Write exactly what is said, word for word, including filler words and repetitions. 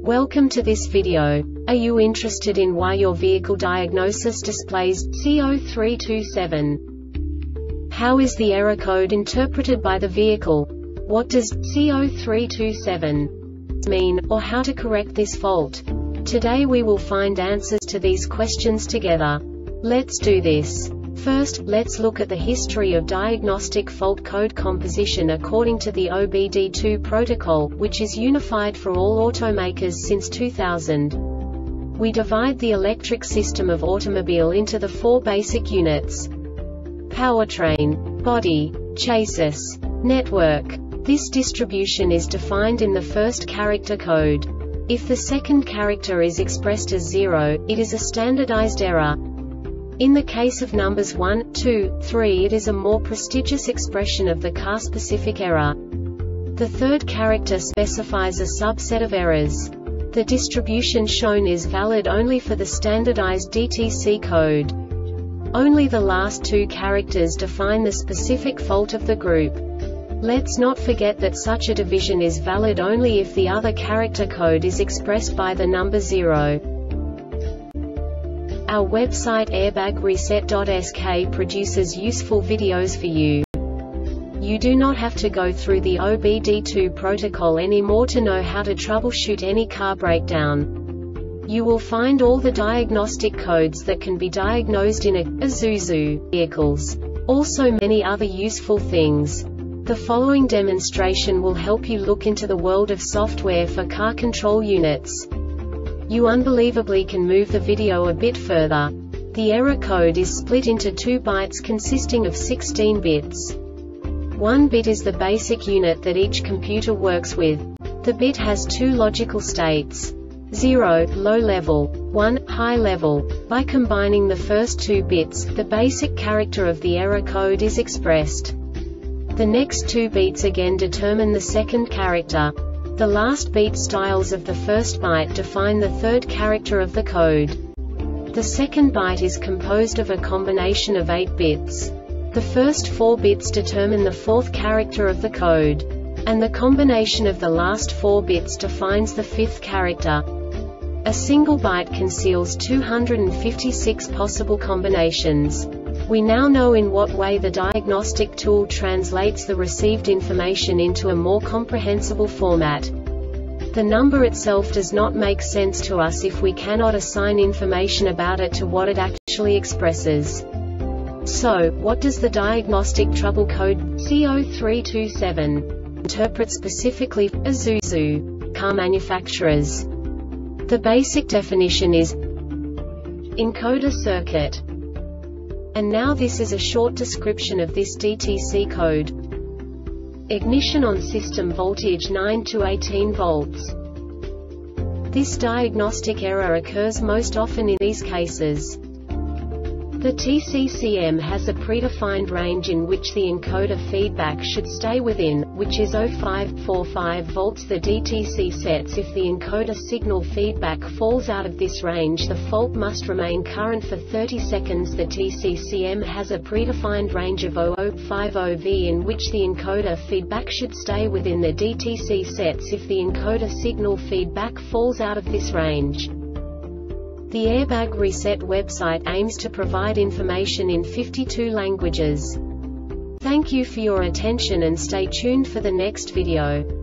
Welcome to this video. Are you interested in why your vehicle diagnosis displays C zero three two seven? How is the error code interpreted by the vehicle? What does C zero three two seven mean, or how to correct this fault? Today we will find answers to these questions together. Let's do this. First, let's look at the history of diagnostic fault code composition according to the O B D two protocol, which is unified for all automakers since two thousand. We divide the electric system of automobile into the four basic units: powertrain, body, chassis, network. This distribution is defined in the first character code. If the second character is expressed as zero, it is a standardized error. In the case of numbers one, two, three, it is a more prestigious expression of the car-specific error. The third character specifies a subset of errors. The distribution shown is valid only for the standardized D T C code. Only the last two characters define the specific fault of the group. Let's not forget that such a division is valid only if the other character code is expressed by the number zero. Our website airbag reset dot S K produces useful videos for you. You do not have to go through the O B D two protocol anymore to know how to troubleshoot any car breakdown. You will find all the diagnostic codes that can be diagnosed in a Isuzu vehicles. Also many other useful things. The following demonstration will help you look into the world of software for car control units. You unbelievably can move the video a bit further. The error code is split into two bytes consisting of sixteen bits. One bit is the basic unit that each computer works with. The bit has two logical states: zero, low level, one, high level. By combining the first two bits, the basic character of the error code is expressed. The next two bits again determine the second character. The last beat styles of the first byte define the third character of the code. The second byte is composed of a combination of eight bits. The first four bits determine the fourth character of the code. And the combination of the last four bits defines the fifth character. A single byte conceals two hundred fifty-six possible combinations. We now know in what way the diagnostic tool translates the received information into a more comprehensible format. The number itself does not make sense to us if we cannot assign information about it to what it actually expresses. So, what does the diagnostic trouble code C zero three two seven interpret specifically for Isuzu car manufacturers? The basic definition is encoder circuit. And now this is a short description of this D T C code. Ignition on system voltage nine to eighteen volts. This diagnostic error occurs most often in these cases. The T C C M has a predefined range in which the encoder feedback should stay within, which is zero point five four five volts. The D T C sets if the encoder signal feedback falls out of this range, the fault must remain current for thirty seconds. The T C C M has a predefined range of zero point zero five zero volts in which the encoder feedback should stay within. The D T C sets if the encoder signal feedback falls out of this range. The Airbag Reset website aims to provide information in fifty-two languages. Thank you for your attention and stay tuned for the next video.